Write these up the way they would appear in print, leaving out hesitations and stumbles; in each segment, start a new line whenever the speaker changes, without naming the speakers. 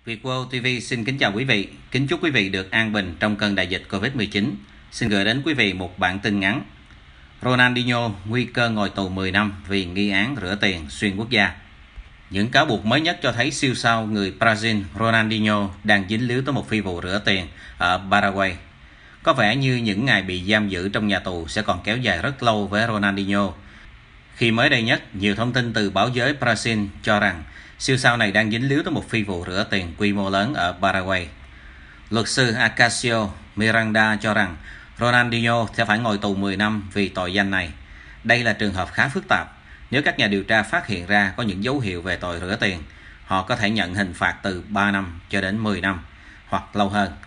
Vietworld TV xin kính chào quý vị, kính chúc quý vị được an bình trong cơn đại dịch Covid-19. Xin gửi đến quý vị một bản tin ngắn. Ronaldinho nguy cơ ngồi tù 10 năm vì nghi án rửa tiền xuyên quốc gia. Những cáo buộc mới nhất cho thấy siêu sao người Brazil Ronaldinho đang dính líu tới một phi vụ rửa tiền ở Paraguay. Có vẻ như những ngày bị giam giữ trong nhà tù sẽ còn kéo dài rất lâu với Ronaldinho. Khi mới đây nhất, nhiều thông tin từ báo giới Brazil cho rằng siêu sao này đang dính líu tới một phi vụ rửa tiền quy mô lớn ở Paraguay. Luật sư Acacio Miranda cho rằng Ronaldinho sẽ phải ngồi tù 10 năm vì tội danh này. Đây là trường hợp khá phức tạp. Nếu các nhà điều tra phát hiện ra có những dấu hiệu về tội rửa tiền, họ có thể nhận hình phạt từ 3 năm cho đến 10 năm hoặc lâu hơn.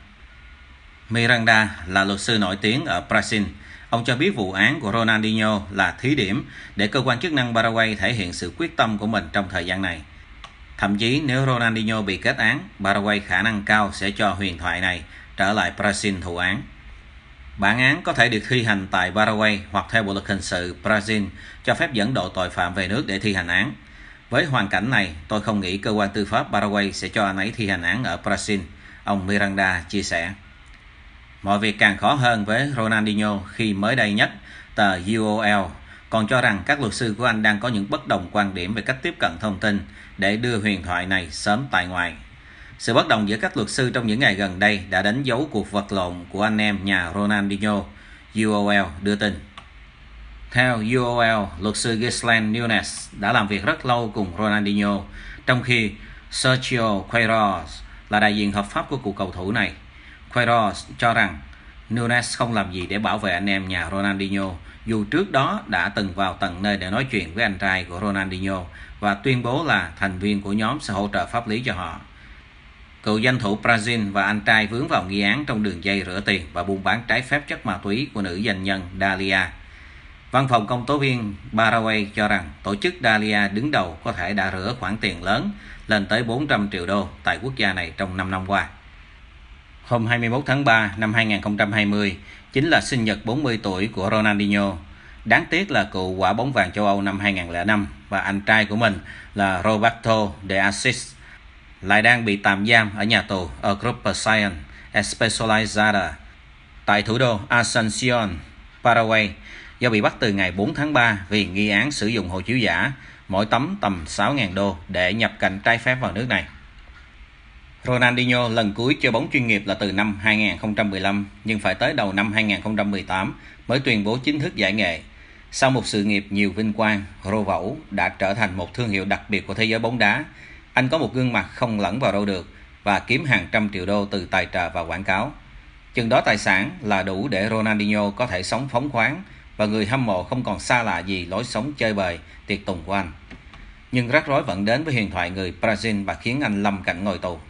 Miranda là luật sư nổi tiếng ở Brazil. Ông cho biết vụ án của Ronaldinho là thí điểm để cơ quan chức năng Paraguay thể hiện sự quyết tâm của mình trong thời gian này. Thậm chí nếu Ronaldinho bị kết án, Paraguay khả năng cao sẽ cho huyền thoại này trở lại Brazil thụ án. Bản án có thể được thi hành tại Paraguay hoặc theo bộ luật hình sự Brazil cho phép dẫn độ tội phạm về nước để thi hành án. Với hoàn cảnh này, tôi không nghĩ cơ quan tư pháp Paraguay sẽ cho anh ấy thi hành án ở Brazil, ông Miranda chia sẻ. Mọi việc càng khó hơn với Ronaldinho khi mới đây nhất, tờ UOL còn cho rằng các luật sư của anh đang có những bất đồng quan điểm về cách tiếp cận thông tin để đưa huyền thoại này sớm tại ngoại. Sự bất đồng giữa các luật sư trong những ngày gần đây đã đánh dấu cuộc vật lộn của anh em nhà Ronaldinho, UOL đưa tin. Theo UOL, luật sư Ghislaine Nunes đã làm việc rất lâu cùng Ronaldinho, trong khi Sergio Queiroz là đại diện hợp pháp của cuộc cầu thủ này. Queiroz cho rằng Nunes không làm gì để bảo vệ anh em nhà Ronaldinho, dù trước đó đã từng vào tận nơi để nói chuyện với anh trai của Ronaldinho và tuyên bố là thành viên của nhóm sẽ hỗ trợ pháp lý cho họ. Cựu danh thủ Brazil và anh trai vướng vào nghi án trong đường dây rửa tiền và buôn bán trái phép chất ma túy của nữ doanh nhân Dalia. Văn phòng công tố viên Paraguay cho rằng tổ chức Dalia đứng đầu có thể đã rửa khoản tiền lớn lên tới 400 triệu đô tại quốc gia này trong 5 năm qua. Hôm 21 tháng 3 năm 2020 chính là sinh nhật 40 tuổi của Ronaldinho. Đáng tiếc là cựu quả bóng vàng châu Âu năm 2005 và anh trai của mình là Roberto de Assis lại đang bị tạm giam ở nhà tù Agrupación Especializada tại thủ đô Asunción, Paraguay do bị bắt từ ngày 4 tháng 3 vì nghi án sử dụng hộ chiếu giả, mỗi tấm tầm 6.000 đô để nhập cảnh trái phép vào nước này. Ronaldinho lần cuối chơi bóng chuyên nghiệp là từ năm 2015, nhưng phải tới đầu năm 2018 mới tuyên bố chính thức giải nghệ. Sau một sự nghiệp nhiều vinh quang, Rô Vẩu đã trở thành một thương hiệu đặc biệt của thế giới bóng đá. Anh có một gương mặt không lẫn vào đâu được và kiếm hàng trăm triệu đô từ tài trợ và quảng cáo. Chừng đó tài sản là đủ để Ronaldinho có thể sống phóng khoáng và người hâm mộ không còn xa lạ gì lối sống chơi bời, tiệc tùng của anh. Nhưng rắc rối vẫn đến với huyền thoại người Brazil và khiến anh lâm cảnh ngồi tù.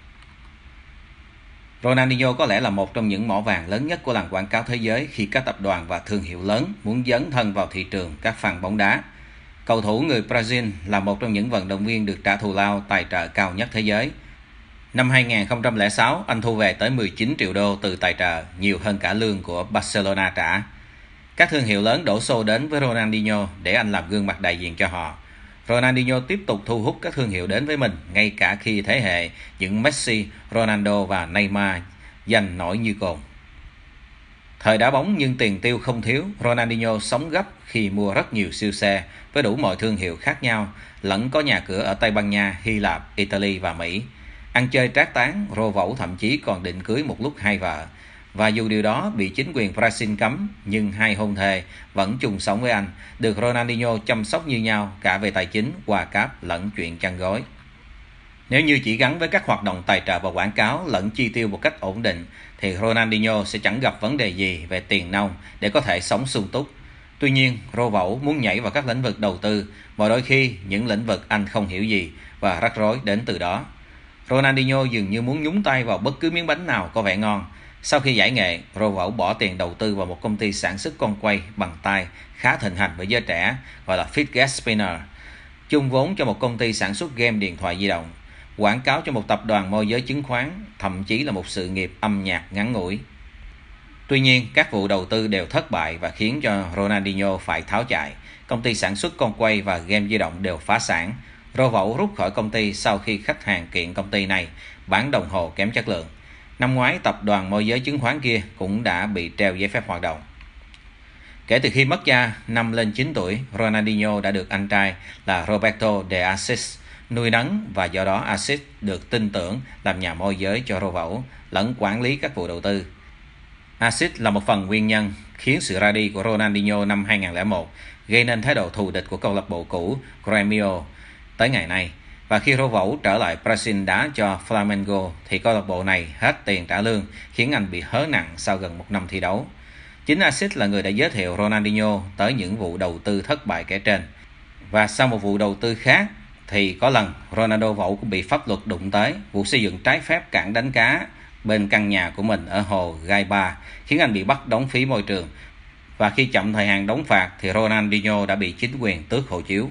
Ronaldinho có lẽ là một trong những mỏ vàng lớn nhất của làng quảng cáo thế giới khi các tập đoàn và thương hiệu lớn muốn dấn thân vào thị trường các fan bóng đá. Cầu thủ người Brazil là một trong những vận động viên được trả thù lao tài trợ cao nhất thế giới. Năm 2006, anh thu về tới 19 triệu đô từ tài trợ, nhiều hơn cả lương của Barcelona trả. Các thương hiệu lớn đổ xô đến với Ronaldinho để anh làm gương mặt đại diện cho họ. Ronaldinho tiếp tục thu hút các thương hiệu đến với mình, ngay cả khi thế hệ những Messi, Ronaldo và Neymar giành nổi như cồn. Thời đá bóng nhưng tiền tiêu không thiếu, Ronaldinho sống gấp khi mua rất nhiều siêu xe với đủ mọi thương hiệu khác nhau, lẫn có nhà cửa ở Tây Ban Nha, Hy Lạp, Italy và Mỹ. Ăn chơi trác tán, Rô Vẩu thậm chí còn định cưới một lúc hai vợ. Và dù điều đó bị chính quyền Brazil cấm, nhưng hai hôn thê vẫn chung sống với anh, được Ronaldinho chăm sóc như nhau cả về tài chính, quà cáp lẫn chuyện chăn gối. Nếu như chỉ gắn với các hoạt động tài trợ và quảng cáo lẫn chi tiêu một cách ổn định, thì Ronaldinho sẽ chẳng gặp vấn đề gì về tiền nong để có thể sống sung túc. Tuy nhiên, Rô Vẩu muốn nhảy vào các lĩnh vực đầu tư, mà đôi khi những lĩnh vực anh không hiểu gì và rắc rối đến từ đó. Ronaldinho dường như muốn nhúng tay vào bất cứ miếng bánh nào có vẻ ngon. Sau khi giải nghệ, Rô Vẩu bỏ tiền đầu tư vào một công ty sản xuất con quay bằng tay khá thịnh hành với giới trẻ, gọi là Fidget Spinner, chung vốn cho một công ty sản xuất game điện thoại di động, quảng cáo cho một tập đoàn môi giới chứng khoán, thậm chí là một sự nghiệp âm nhạc ngắn ngủi. Tuy nhiên, các vụ đầu tư đều thất bại và khiến cho Ronaldinho phải tháo chạy. Công ty sản xuất con quay và game di động đều phá sản. Roval rút khỏi công ty sau khi khách hàng kiện công ty này bán đồng hồ kém chất lượng. Năm ngoái, tập đoàn môi giới chứng khoán kia cũng đã bị treo giấy phép hoạt động. Kể từ khi mất cha năm lên 9 tuổi, Ronaldinho đã được anh trai là Roberto de Assis nuôi nấng, và do đó Assis được tin tưởng làm nhà môi giới cho Roval lẫn quản lý các vụ đầu tư. Assis là một phần nguyên nhân khiến sự ra đi của Ronaldinho năm 2001 gây nên thái độ thù địch của câu lạc bộ cũ Grêmio tới ngày nay. Và khi Roval trở lại Brazil đá cho Flamengo thì câu lạc bộ này hết tiền trả lương, khiến anh bị hớ nặng sau gần 1 năm thi đấu. Chính Assis là người đã giới thiệu Ronaldinho tới những vụ đầu tư thất bại kể trên. Và sau một vụ đầu tư khác thì có lần Ronaldo cũng bị pháp luật đụng tới vụ xây dựng trái phép cảng đánh cá bên căn nhà của mình ở hồ Gaiba, khiến anh bị bắt đóng phí môi trường. Và khi chậm thời hạn đóng phạt thì Ronaldinho đã bị chính quyền tước hộ chiếu.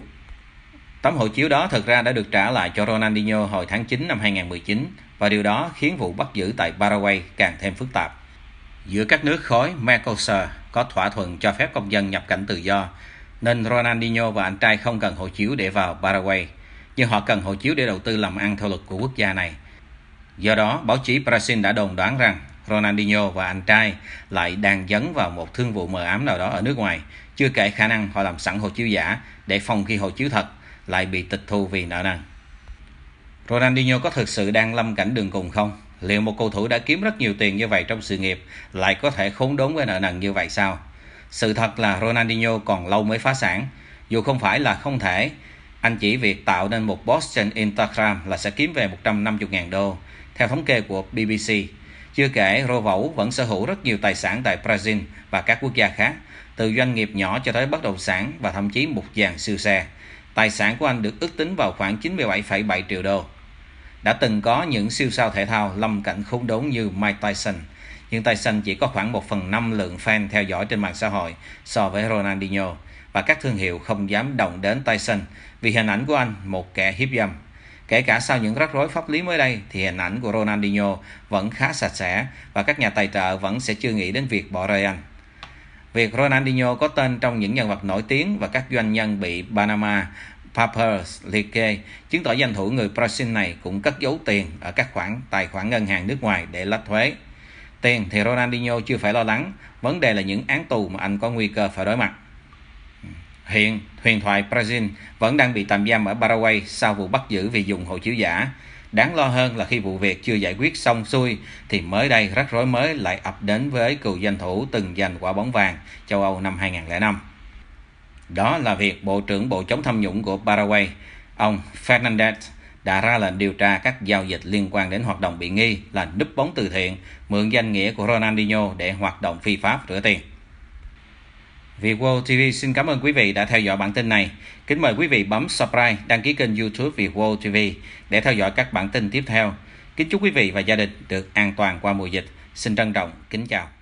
Tấm hộ chiếu đó thực ra đã được trả lại cho Ronaldinho hồi tháng 9 năm 2019, và điều đó khiến vụ bắt giữ tại Paraguay càng thêm phức tạp. Giữa các nước khối Mercosur có thỏa thuận cho phép công dân nhập cảnh tự do, nên Ronaldinho và anh trai không cần hộ chiếu để vào Paraguay, nhưng họ cần hộ chiếu để đầu tư làm ăn theo luật của quốc gia này. Do đó, báo chí Brazil đã đồn đoán rằng Ronaldinho và anh trai lại đang dấn vào một thương vụ mờ ám nào đó ở nước ngoài, chưa kể khả năng họ làm sẵn hộ chiếu giả để phòng khi hộ chiếu thật lại bị tịch thu vì nợ nần. Ronaldinho có thực sự đang lâm cảnh đường cùng không? Liệu một cầu thủ đã kiếm rất nhiều tiền như vậy trong sự nghiệp lại có thể khốn đốn với nợ nần như vậy sao? Sự thật là Ronaldinho còn lâu mới phá sản. Dù không phải là không thể, anh chỉ việc tạo nên một post trên Instagram là sẽ kiếm về 150.000 đô, theo thống kê của BBC. Chưa kể, Roval vẫn sở hữu rất nhiều tài sản tại Brazil và các quốc gia khác, từ doanh nghiệp nhỏ cho tới bất động sản và thậm chí một dàn siêu xe. Tài sản của anh được ước tính vào khoảng 97,7 triệu đô. Đã từng có những siêu sao thể thao lâm cảnh khốn đốn như Mike Tyson, nhưng Tyson chỉ có khoảng 1/5 lượng fan theo dõi trên mạng xã hội so với Ronaldinho, và các thương hiệu không dám động đến Tyson vì hình ảnh của anh một kẻ hiếp dâm. Kể cả sau những rắc rối pháp lý mới đây thì hình ảnh của Ronaldinho vẫn khá sạch sẽ, và các nhà tài trợ vẫn sẽ chưa nghĩ đến việc bỏ rơi anh. Việc Ronaldinho có tên trong những nhân vật nổi tiếng và các doanh nhân bị Panama Papers liệt kê chứng tỏ danh thủ người Brazil này cũng cất giấu tiền ở các tài khoản ngân hàng nước ngoài để lách thuế. Tiền thì Ronaldinho chưa phải lo lắng, vấn đề là những án tù mà anh có nguy cơ phải đối mặt. Hiện, huyền thoại Brazil vẫn đang bị tạm giam ở Paraguay sau vụ bắt giữ vì dùng hộ chiếu giả. Đáng lo hơn là khi vụ việc chưa giải quyết xong xuôi thì mới đây rắc rối mới lại ập đến với cựu danh thủ từng giành quả bóng vàng châu Âu năm 2005. Đó là việc Bộ trưởng Bộ chống tham nhũng của Paraguay, ông Fernandez, đã ra lệnh điều tra các giao dịch liên quan đến hoạt động bị nghi là núp bóng từ thiện, mượn danh nghĩa của Ronaldinho để hoạt động phi pháp rửa tiền. Vietworld TV xin cảm ơn quý vị đã theo dõi bản tin này. Kính mời quý vị bấm subscribe, đăng ký kênh YouTube Vietworld TV để theo dõi các bản tin tiếp theo. Kính chúc quý vị và gia đình được an toàn qua mùa dịch. Xin trân trọng kính chào.